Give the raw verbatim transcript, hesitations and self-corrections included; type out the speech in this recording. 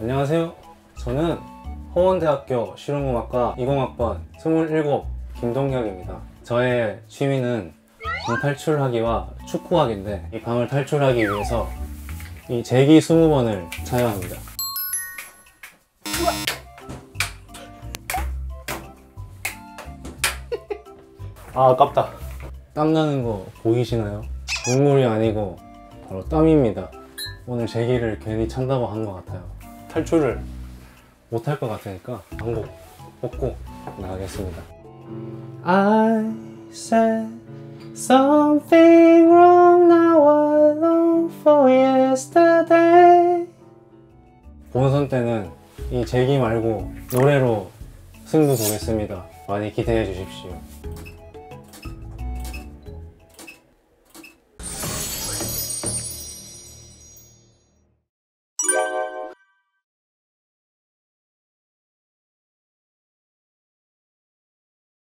안녕하세요. 저는 호원대학교 실용음악과 이공학번 스물일곱 김동혁입니다. 저의 취미는 방 탈출하기와 축구하기인데, 이 방을 탈출하기 위해서 이 제기 스무 번을 차야 합니다. 아, 아깝다. 땀나는 거 보이시나요? 눈물이 아니고 바로 땀입니다. 오늘 제기를 괜히 찬다고 한 것 같아요. 탈출을 못할 것 같으니까 방복 벗고 나가겠습니다. I said something wrong, now I long for yesterday. 본선 때는 이 제기 말고 노래로 승부 보겠습니다. 많이 기대해 주십시오.